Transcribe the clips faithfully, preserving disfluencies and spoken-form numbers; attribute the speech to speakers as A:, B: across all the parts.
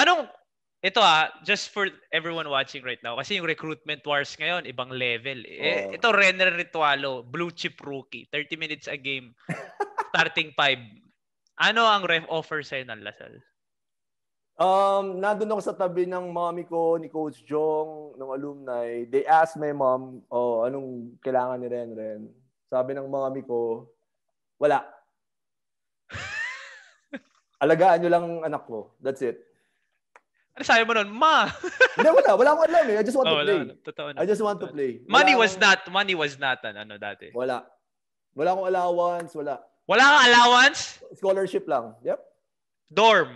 A: Anong, ito ah, just for everyone watching right now, kasi yung recruitment wars ngayon, ibang level. Eh,
B: Oh.
A: ito, Renner Ritualo, blue chip rookie, thirty minutes a game, starting five. Ano ang ref offer sa'yo ng Lasal?
B: Um, nandun ako sa tabi ng mommy ko, ni Coach Jong, ng alumni. They asked my mom, oh, anong kailangan ni Renren? Sabi ng mommy ko, wala. Alagaan nyo lang anak ko. That's it.
A: Ano sabi mo nun? Ma!
B: Hindi, wala. Wala akong alam eh. I just want
A: oh,
B: to play.
A: Wala, totoo na.
B: I just want
A: totoo.
B: to play. Wala
A: Money
B: akong...
A: was not, money was not, ano dati?
B: Wala. Wala akong allowance, wala.
A: Wala kang allowance?
B: Scholarship lang. Yep.
A: Dorm.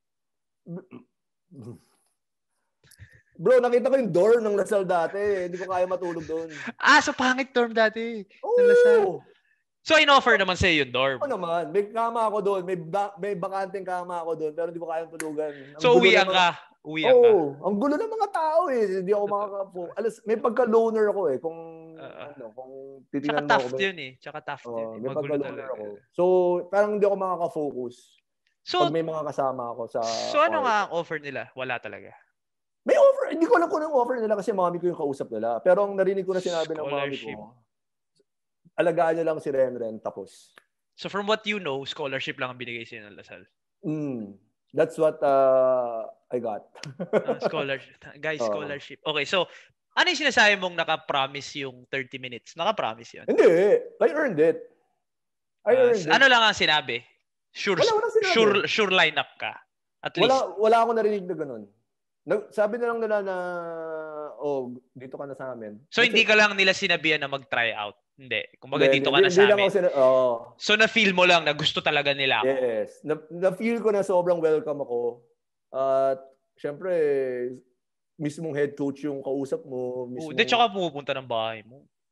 B: Bro, nakita ko yung dorm ng Lasal dati. Hindi ko kaya matulog doon.
A: Ah, so pangit dorm dati.
B: Oo.
A: So, in-offer naman sa'yo yung dorm?
B: Oo naman. May kama ako doon. May, ba- may bakanteng kama ako doon. Pero hindi ko kayang tulugan. Ang
A: so, uwian
B: mga...
A: ka? Uwian
B: Oo.
A: ka?
B: Oh, ang gulo ng mga tao eh. Hindi ako makakapo. Alas, may pagka-loner ako eh. Kung, uh, ano, kung titingnan mo
A: ako. Tsaka tough
B: may...
A: yun eh. Tsaka tough
B: oh,
A: yun eh.
B: May pagka-loner ako. So, parang hindi ako makaka-focus.
A: So,
B: pag may mga kasama ako sa...
A: So, ano nga ang offer nila? Wala talaga?
B: May offer. Hindi ko alam kung anong offer nila kasi mami ko yung kausap nila. Pero ang narinig ko na sinabi ng mami ko, alagaan niya lang si Renren tapos.
A: So from what you know, scholarship lang ang binigay sa'yo ng Lasal?
B: Mm, that's what uh, I got.
A: uh, scholarship. Guys, oh. Scholarship. Okay, so ano yung sinasabi mong naka-promise yung thirty minutes? Naka-promise yun?
B: Hindi. I earned it. I
A: uh,
B: earned
A: ano
B: it.
A: lang ang sinabi? Sure,
B: wala, wala sinabi.
A: sure, sure line up ka? At
B: wala,
A: least.
B: Wala akong narinig na ganun. Sabi na lang nila na, oh, dito ka na sa amin.
A: So,
B: That's
A: hindi
B: it.
A: ka lang nila sinabihan na mag-try out? Hindi. Kumbaga, dito ka na
B: hindi,
A: sa
B: hindi
A: amin.
B: Sina- oh.
A: So, na-feel mo lang na gusto talaga nila ako?
B: Yes. Na- na-feel ko na sobrang welcome ako. At, uh, syempre, mismong head coach yung kausap mo. Mismong...
A: Hindi, tsaka pumupunta ng bahay mo.